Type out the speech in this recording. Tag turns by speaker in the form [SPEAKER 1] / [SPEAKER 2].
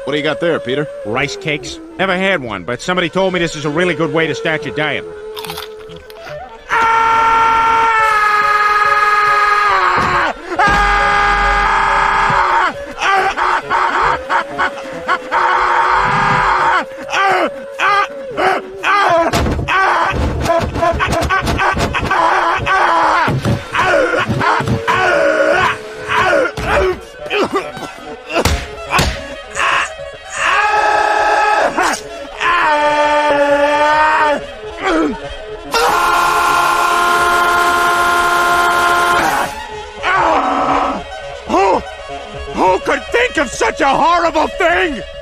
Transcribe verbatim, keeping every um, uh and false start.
[SPEAKER 1] What do you got there, Peter?
[SPEAKER 2] Rice cakes? Never had one, but somebody told me this is a really good way to start your diet. Who could think of such a horrible thing?